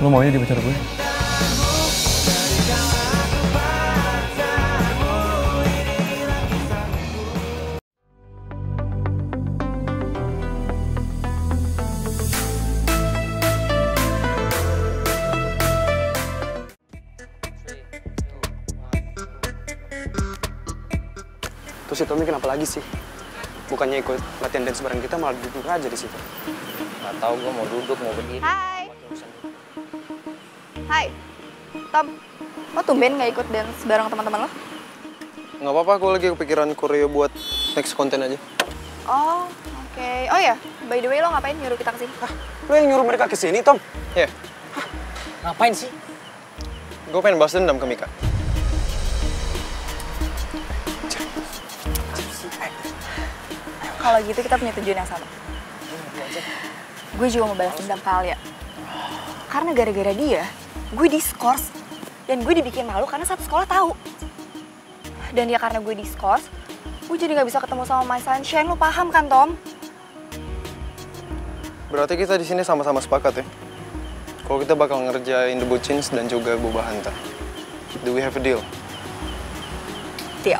Lu maunya dia pacar gue? Terus si Tommy kenapa lagi sih? Bukannya ikut latihan dance bareng kita, malah duduk aja di situ. Gak tau, gue mau duduk, mau berdiri. Hai. Hai. Tom, lo tumben gak ikut dance bareng teman-teman lo? Nggak apa-apa, gue lagi kepikiran koreo buat next konten aja. Oh, oke. Oh ya, by the way lo ngapain nyuruh kita kesini? Lo yang nyuruh mereka kesini, Tom? Ya. Yeah. Ngapain sih? Gue pengen balas dendam ke Mika. Kalau gitu kita punya tujuan yang sama. Gue juga mau balas dendam ke Alia. Karena gara-gara dia, gue diskors. Dan gue dibikin malu karena satu sekolah tahu. Dan ya karena gue diskors, gue jadi gak bisa ketemu sama My Sunshine. Lo paham kan, Tom? Berarti kita di sini sama-sama sepakat ya? Kalau kita bakal ngerjain The Bucins dan juga Boba Hanta. Do we have a deal? Deal.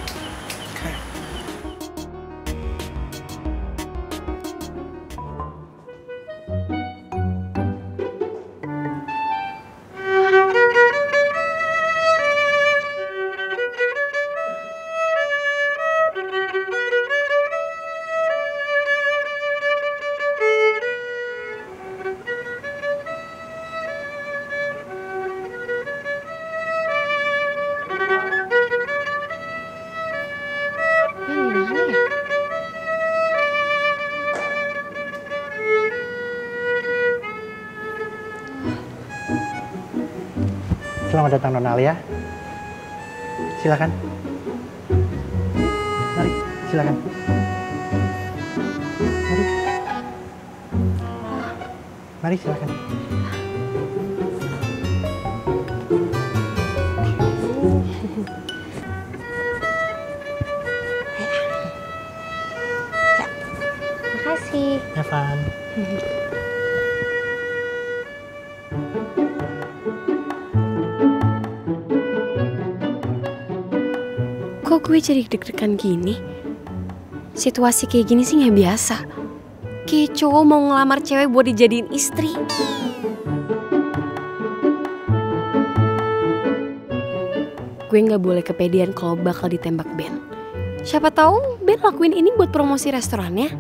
Selamat datang Nona Alia. Silakan. Mari, silakan. Mari. Mari silakan. Ya, makasih. Evan. Kok gue jadi deg-degan gini? Situasi kayak gini sih nggak biasa. Kayak cowok mau ngelamar cewek buat dijadiin istri. Gue nggak boleh kepedean kalau bakal ditembak Ben. Siapa tahu Ben lakuin ini buat promosi restorannya.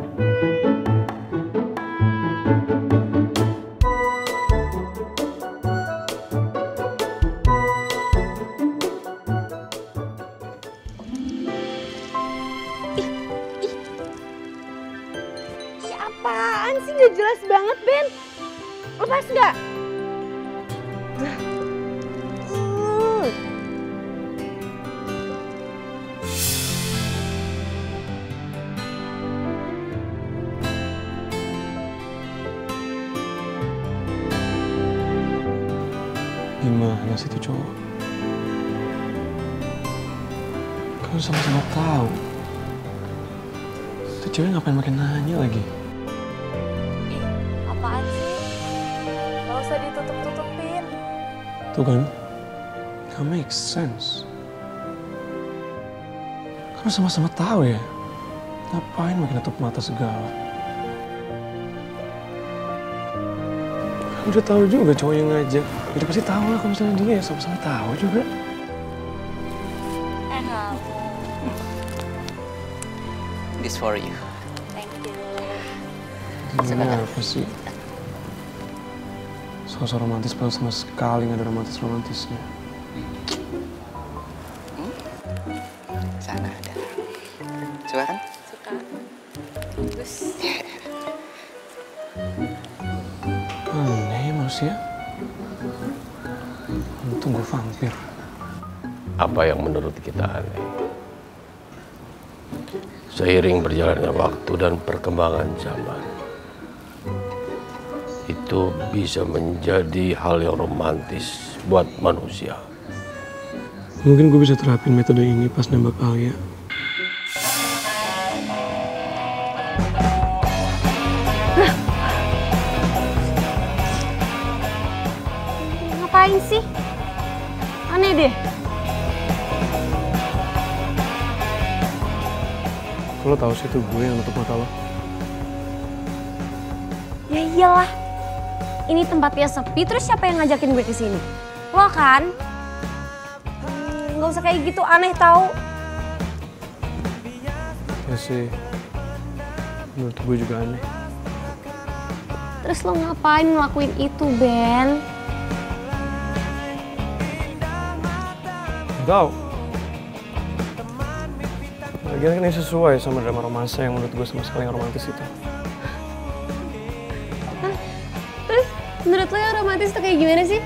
Apaan sih? Gak jelas banget, Ben. Lepas nggak? Gimana sih tuh cowok? Kan sama-sama tahu. Tuh cewek ngapain makin nanya lagi? Apaan sih? Gak usah ditutup-tutupin. Tuh kan, gak make sense. Kan sama-sama tahu ya. Ngapain makin tutup mata segala? Kan udah tahu juga cowok yang ngajak. Udah pasti tahu lah kalau misalnya dia sama-sama tahu juga. This for you. Thank you. Gimana apa sih? Sosok romantis padahal sama sekali nggak ada romantis-romantisnya. Sana ada. Suka kan? Suka. Bagus. Aneh manusia. Untung gue vampir. Apa yang menurut kita aneh? Seiring berjalannya waktu dan perkembangan zaman, itu bisa menjadi hal yang romantis buat manusia. Mungkin gue bisa terapin metode ini pas nembak Alia. ngapain sih? Aneh deh. Lo tahu sih itu gue yang nutup mata lo. Ya iyalah. Ini tempatnya sepi, terus siapa yang ngajakin gue ke sini? Lo kan? Nggak usah kayak gitu, aneh tahu. Ya sih, menurut gue juga aneh. Terus lo ngapain ngelakuin itu, Ben? Tahu. Lagian kan ini sesuai sama drama romansa yang menurut gue sama sekali yang romantis itu. Hah? Terus menurut lo yang romantis tuh kayak gimana sih?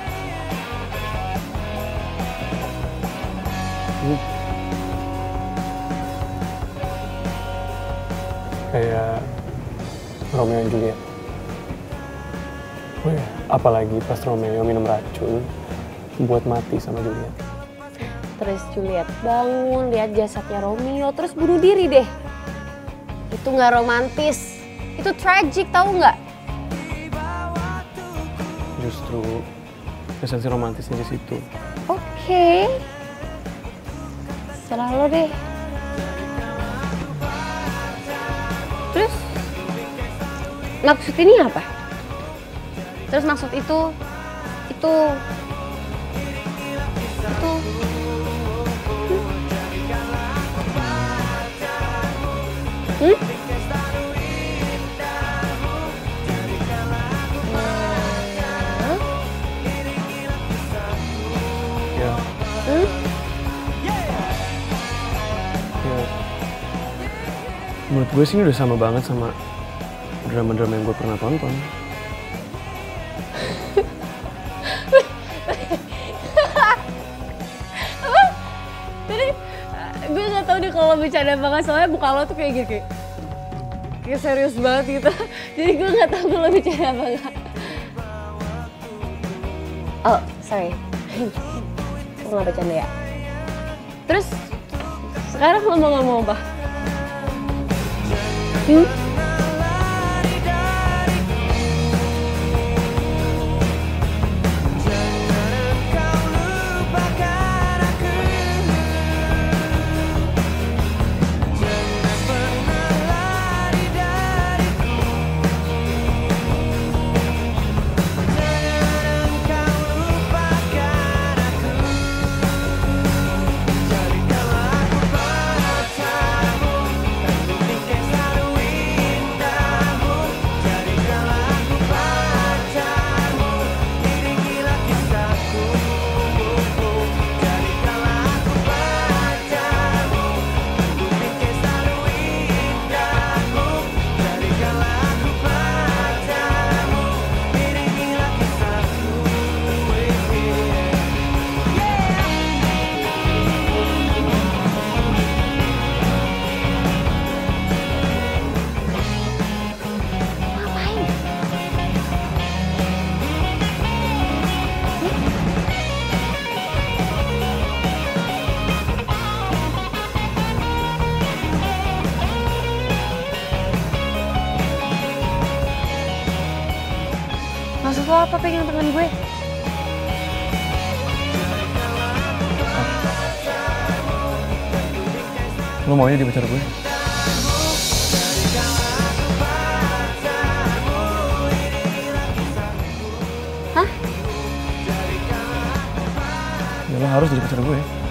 Kayak Romeo dan Juliet. Oh ya, apalagi pas Romeo minum racun buat mati sama Juliet. Terus Juliet bangun, lihat jasadnya Romeo, terus bunuh diri deh. Itu nggak romantis, itu tragic, tahu nggak? Justru esensi romantisnya di situ. Oke. Serah lo deh. Terus maksud ini apa? Terus maksud itu Ya. Menurut gue sih ini udah sama banget sama drama-drama yang gue pernah tonton. Jadi gue nggak tahu deh kalau bercanda banget, soalnya muka lo tuh kayak gini, kayak serius banget gitu. Jadi gue nggak tahu kalau bercanda apa nggak. Oh sorry, gue nggak bercanda ya. Terus sekarang lo mau ngomong apa? Maksud lo apa pegang tangan gue? Lo maunya di pacar gue? Hah? Ya lo harus jadi pacar gue.